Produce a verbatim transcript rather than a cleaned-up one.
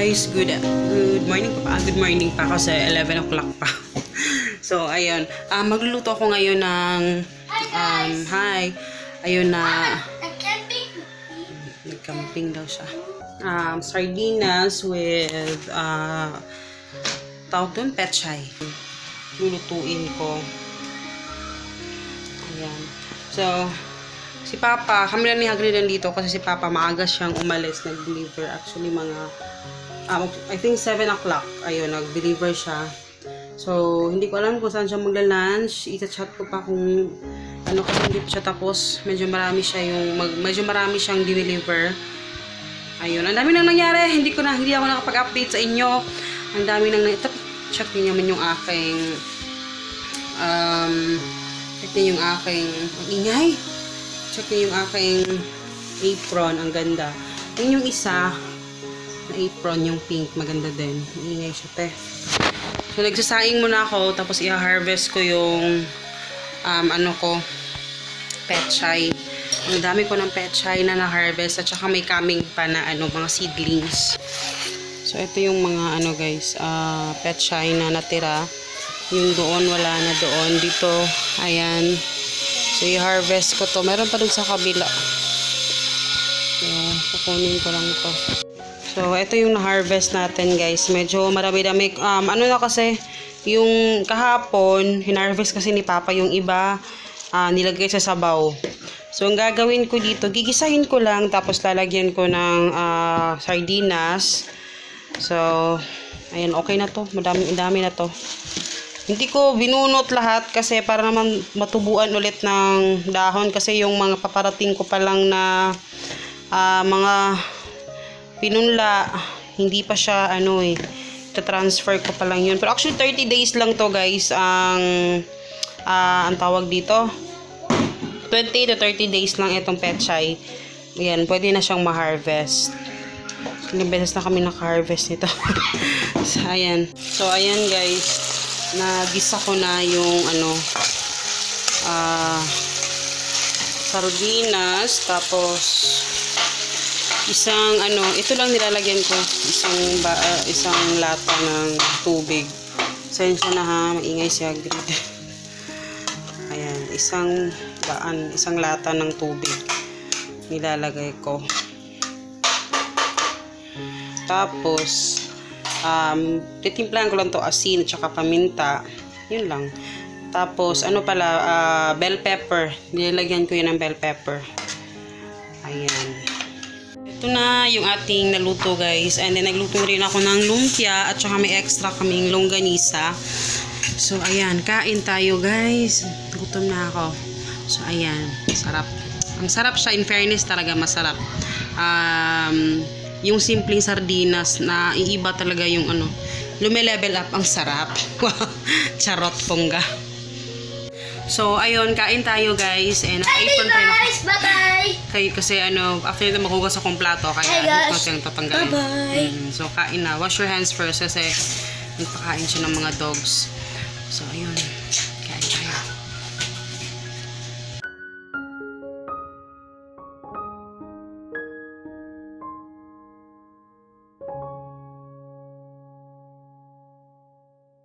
guys, good good morning pa. Good morning pa kasi eleven o'clock pa. So ayun, uh, magluluto ako ngayon ng um hi. Ayun na nag-camping daw siya. Um sardinas with uh tawag doon, pechay. Lulutuin ko. Ayan. So si Papa, kami lang ni Hagrid nandito kasi si Papa maaga siyang umalis, nag-deliver. Actually, mga, um, I think seven o'clock, ayun, nag-deliver siya. So, hindi ko alam kung saan siya magla-lunch. Ita-chat ko pa kung ano kasi hindi siya tapos. Medyo marami siya yung, mag, medyo marami siyang deliver. Ayun, ang dami nang nangyari. Hindi ko na, hindi ako nakapag-update sa inyo. Ang dami nang, ito, check niyo naman yung aking, um, check niyo yung aking, ang ingay. Check niyo yung aking apron. Ang ganda. Yun yung isa na apron, yung pink. Maganda din. Iingay siya, te. So, nagsasaing muna ako. Tapos, i-harvest ko yung um, ano ko pechay. Ang dami ko ng pechay na na-harvest. At saka may coming pa na ano, mga seedlings. So, ito yung mga ano guys. Uh, pechay na natira. Yung doon, wala na doon. Dito, ayan. So, i-harvest ko to. Meron pa dun sa kabila. So, kukunin ko lang to. So, ito yung na-harvest natin, guys. Medyo marami-dami. Um, ano na kasi, yung kahapon, hinarvest kasi ni Papa yung iba, uh, nilagay sa sabaw. So, ang gagawin ko dito, gigisahin ko lang, tapos lalagyan ko ng uh, sardinas. So, ayan, okay na to. Madami-dami na to. Hindi ko binunot lahat kasi para naman matubuan ulit ng dahon kasi yung mga paparating ko pa lang na uh, mga pinunla, hindi pa siya ano eh, ta-transfer ko pa lang yun. Pero actually thirty days lang to guys ang uh, ang tawag dito. twenty to thirty days lang itong pechay. Ayan, pwede na siyang ma-harvest. Ilang beses na kami naka-harvest nito. So, ayan. So, ayan guys. Nagisa ko na yung ano uh, sardinas, tapos isang ano, ito lang nilalagyan ko, isang ba, uh, isang lata ng tubig. Sensya na ha, maingay si Hagrid. Ayan, isang daan, isang lata ng tubig nilalagay ko. Tapos Um, titimplahan ko lang to asin at saka paminta. Yun lang. Tapos, ano pala, uh, bell pepper. Nilagyan ko yun ng bell pepper. Ayan. Ito na yung ating naluto, guys. And then, nagluto rin ako ng lumpia at saka may extra kaming longganisa. So, ayan. Kain tayo, guys. Gutom na ako. So, ayan. Sarap. Ang sarap siya. In fairness, talaga masarap. Um... Yung simpleng sardinas na iiba talaga yung ano, lume-level up, ang sarap. Charot pongga. So, ayun, kain tayo guys. And naka-apron tayo. Bye-bye! Kay, kasi ano, after nito makugas akong plato, kaya hindi ko siyang tatanggalin. Bye-bye! Mm, so, kain na. Wash your hands first kasi nagpakain siya ng mga dogs. So, ayun.